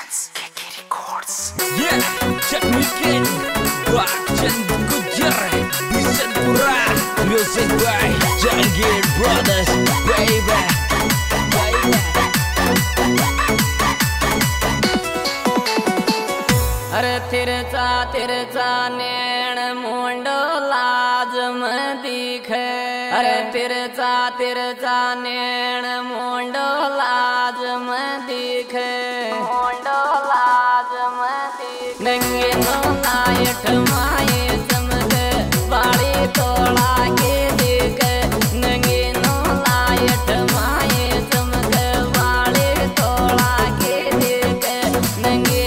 Records, KK Records. Yeah, check me in. Bacan Gujar, Bisenpura. Music by Jangir Brothers, baby. अरे तिरचा नैन मुंडो लाज में दिखे। अरे तिरचा नैन मुंडो लाज में दिखे। मुंडो लाज में दिखे। नंगे नो लाइट माये चमके बाड़ी तोड़ा के दिखे। नंगे नो लाइट माये चमके बाड़ी तोड़ा के दिखे। नंगे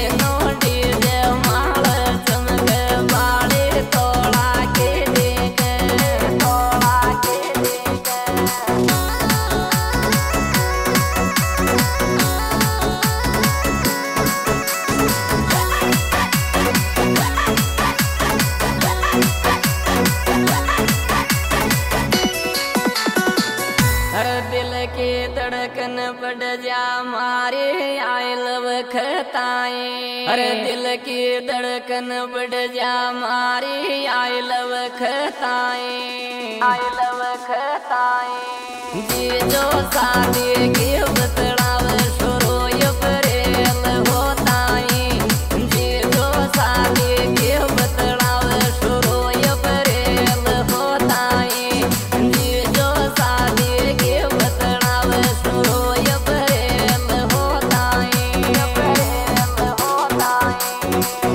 दिल की धड़कन बढ़ जा मारे आई लव खताएं। अरे दिल की धड़कन बढ़ जा मारे आई लव खताएं। I love खताएं। जी जो शादी की बतलाव शुरू अप्रैल होता है। जी जो शादी की बतलाव शुरू अप्रैल होता है। जी जो शादी की बतलाव शुरू अप्रैल होता है। अप्रैल होता है।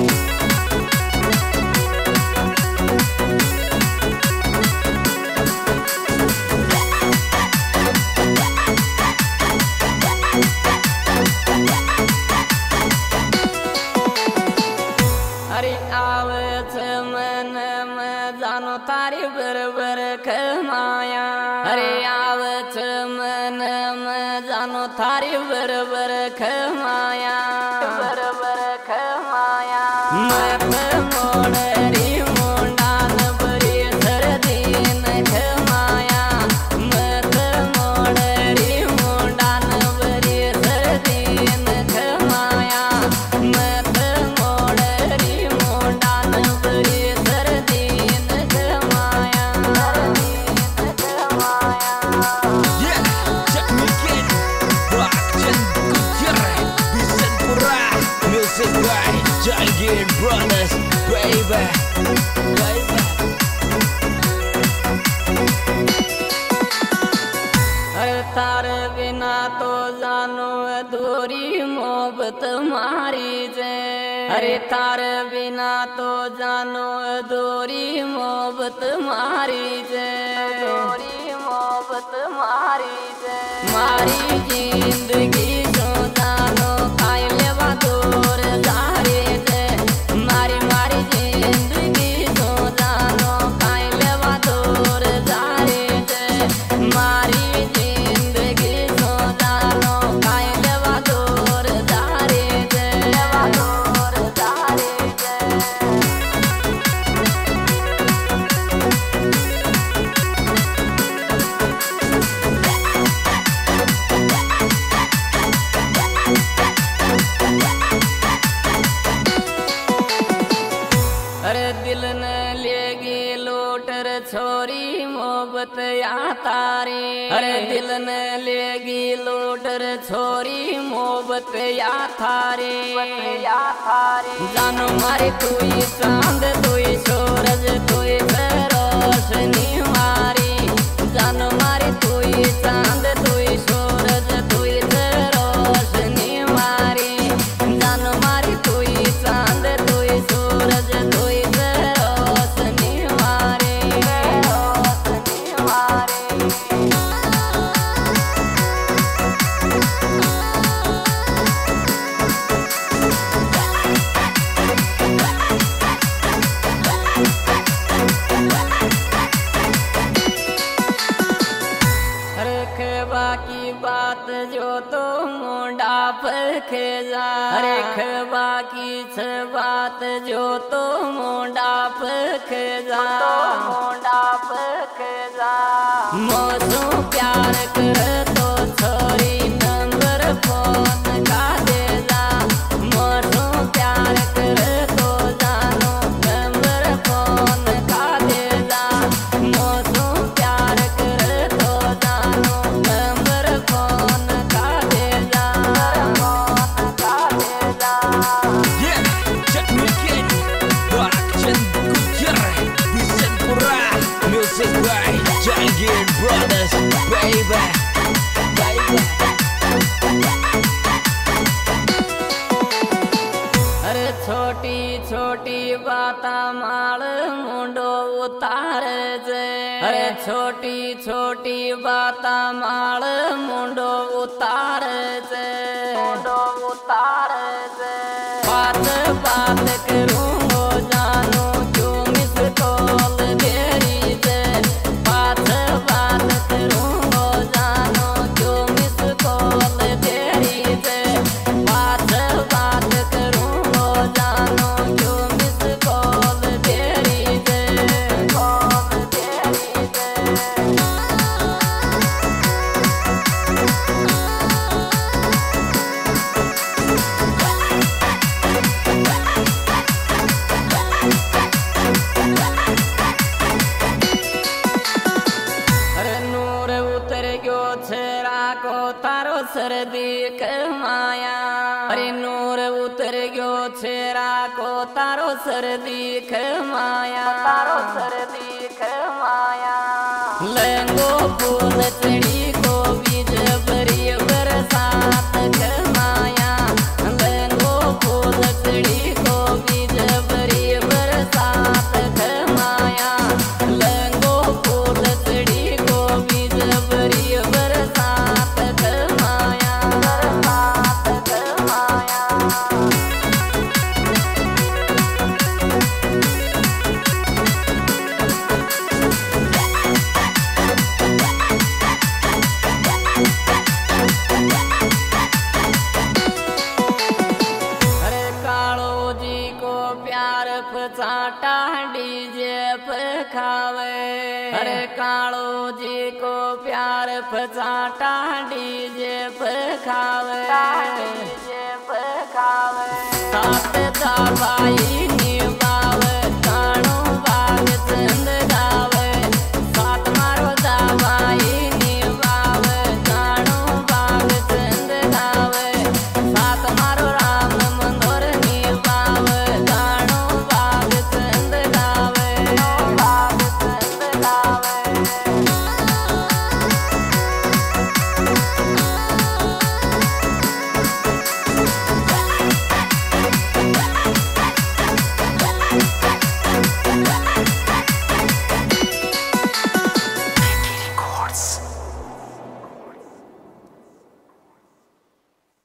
अरे आवत मन में जानो तारी बरबर खमाया। अरे आवत मन में जानो तारी बरबर खमाया। बरबर खमाया। मत मोड़री मुंडान बरी सरदीन खमाया। मत मोड़री मुंडान बरी सरदीन खमाया। मत मोड़री मुंडान बरी सरदीन खमाया। सरदीन खमाया। Yeah, check me in. Bacan Gujar, Bisenpura. Music by Jangir Brothers, baby. अरे तार बिना तो जानो अधूरी मोहब्बत मारी जे। अरे तार बिना तो जानो अधूरी मोहब्बत मारी जे। अधूरी मोहब्बत मारी जे। मारी जिंदगी जो जानो काई लेवा दूर जारे जे। मारी मारी जिंदगी जो जानो काई लेवा दूर जारे जे। मारी अरे दिल न लेगी लोटर छोरी मोहब्बत या तारे। अरे दिल न लेगी लोटर छोरी मोहब्बत या थारे। या थारे। जानो मारे तुई चांद तुई सूरज तुई रोशनी मारी। जानो मारे तुई चांद तुई सूरज तुई रोशनी मारी। जानो मारे तुई चांद तुई सूरज तुई रोशनी मारी। रोशनी मारी। रखबा की बात जो तो मुंडा पखे जा। रखबा की बात जो तो मुंडा पखे जा। मुंडा पखे जा। मौसू प्यार कर तो छोरी नंबर फोन का दे जा। बाता माल मुंडो उतार जे अरे छोटी छोटी बाता माल मुंडो उतार जे मुंडो उतार जे बात बात करूं हो जानू क्यों मिस कॉल देरी जे बात बात करूं हो जानू क्यों मिस कॉल देरी जे बात बात करूं हो जानू क्यों मिस कॉल देरी जे कॉल देरी जे तारो सर्दी माया अरे नूर उतर गयो छेरा को तारो सर्दी माया तारो सर्दी माया लंगो फूल चढ़ी को बीज भरी बरसात माया लंगो फूल चढ़ी को बीज भरी बरसात माया लंगो फूल चढ़ी को बीज भरी बरसात चाटा डीजे पखावे अरे कालो जी को प्यार पचाटा डीजे पखावे डीजे पखावे साथ दाबाई